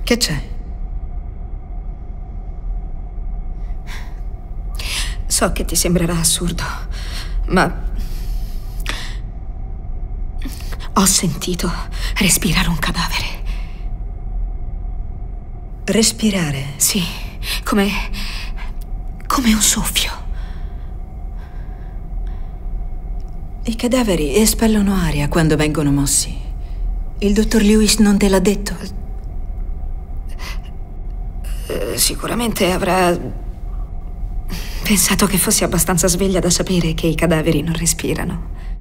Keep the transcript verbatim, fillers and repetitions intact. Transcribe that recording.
Che c'è? So che ti sembrerà assurdo, ma ho sentito respirare un cadavere. Respirare? Sì, come... come un soffio. I cadaveri espellono aria quando vengono mossi. Il dottor Lewis non te l'ha detto? Eh, sicuramente avrà pensato che fossi abbastanza sveglia da sapere che i cadaveri non respirano.